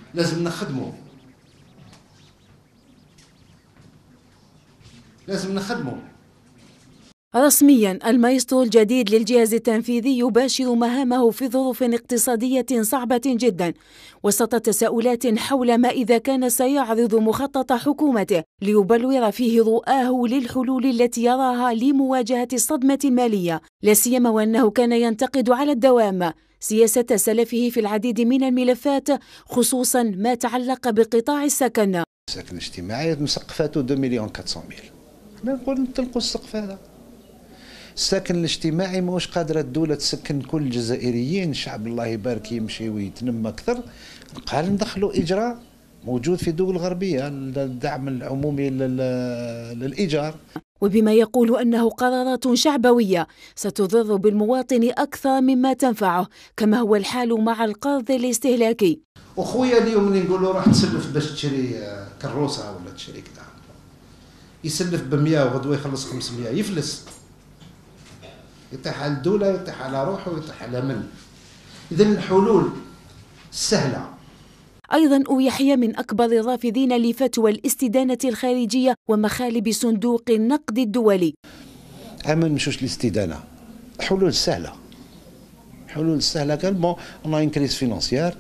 لازم نخدموا، لازم نخدموا. رسميا المايسترو الجديد للجهاز التنفيذي يباشر مهامه في ظروف اقتصادية صعبة جدا، وسط تساؤلات حول ما إذا كان سيعرض مخطط حكومته ليبلور فيه رؤاه للحلول التي يراها لمواجهة الصدمة المالية، لا سيما وأنه كان ينتقد على الدوام سياسة سلفه في العديد من الملفات، خصوصا ما تعلق بقطاع السكن. السكن الاجتماعي مسقفاته 2,400,000. نقول نطلقوا السقف هذا. السكن الاجتماعي ماهوش قادرة الدولة تسكن كل الجزائريين، الشعب الله يبارك يمشي ويتنمى أكثر. قال ندخلوا إجراء موجود في الدول الغربية، الدعم العمومي للإيجار. وبما يقول أنه قرارات شعبوية ستضر بالمواطن أكثر مما تنفعه، كما هو الحال مع القرض الاستهلاكي. أخويا اليوم اللي نقول له راح تسلف باش تشري كروسة ولا تشري كذا، يسلف ب100 وغدوة يخلص 500، يفلس، يطيح على الدولة، يطيح على روحه، ويطيح على من. إذن الحلول سهلة. أيضا يحيى من أكبر الرافضين لفتوى الاستدانة الخارجية ومخالب صندوق النقد الدولي. ما نمشوش للاستدانة، حلول سهلة، حلول سهلة. قال بون اون ان كريز فينانسيير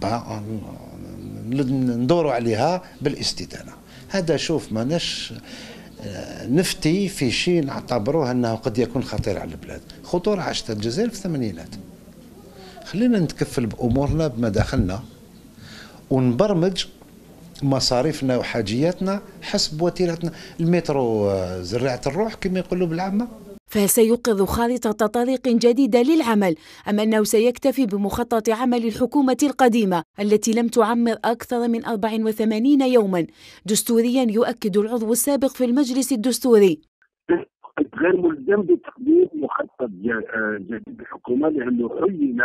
ندوروا عليها بالاستدانة. هذا شوف ماناش نفتي في شيء نعتبروه انه قد يكون خطير على البلاد. خطورة عاشتها الجزائر في الثمانينات. خلينا نتكفل بامورنا بمداخلنا ونبرمج مصاريفنا وحاجياتنا حسب وتيرتنا. المترو زراعة الروح كما يقولوا بالعامة. فهل سيوقظ خارطة طريق جديدة للعمل، أم أنه سيكتفي بمخطط عمل الحكومة القديمة التي لم تعمر أكثر من 84 يوما دستوريا، يؤكد العضو السابق في المجلس الدستوري؟ غير ملزم بتقديم مخطط جديد للحكومة، لأنه عين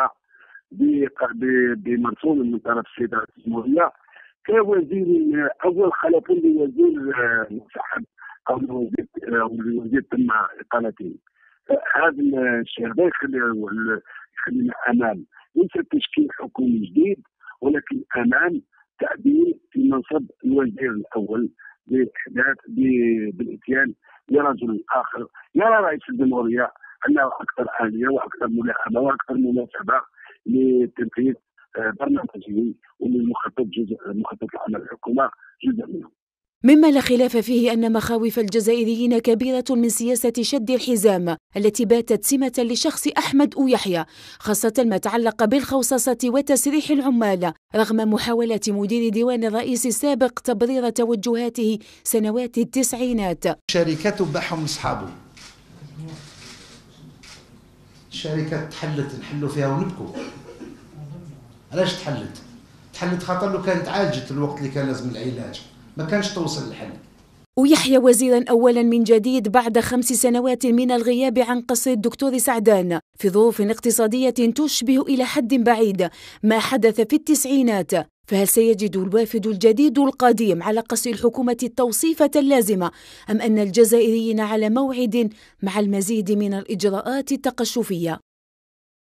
بمرسوم من طرف السيد رئيس الجمهورية كوزير أول خلفا لوزير مسحب أو الوزير تم إقالته. هذا الشيء هذا يخلينا أمام ليس تشكيل حكومي جديد، ولكن أمام تعديل في منصب الوزير الأول بالإحداث بالإتيان لرجل آخر يرى رئيس الجمهورية أنه أكثر آلية وأكثر ملائمة وأكثر مناسبة لتنفيذ برنامجه، ومن مخطط العمل الحكومة جزء منه. مما لا خلاف فيه أن مخاوف الجزائريين كبيرة من سياسة شد الحزام التي باتت سمة لشخص أحمد يحيى، خاصة ما تعلق بالخوصصة وتسريح العمال، رغم محاولة مدير ديوان الرئيس السابق تبرير توجهاته سنوات التسعينات. شركات وباعهم لأصحابه، الشركات تحلت نحلوا فيها ونبكوا. علاش تحلت؟ تحلت خاطر لو كانت عالجت الوقت اللي كان لازم العلاج ما كانش توصل للحل. ويحيى وزيرا أولا من جديد بعد 5 سنوات من الغياب عن قصر الدكتور سعدان في ظروف اقتصادية تشبه إلى حد بعيد ما حدث في التسعينات. فهل سيجد الوافد الجديد القديم على قصر الحكومة التوصيفة اللازمة، أم أن الجزائريين على موعد مع المزيد من الإجراءات التقشفية؟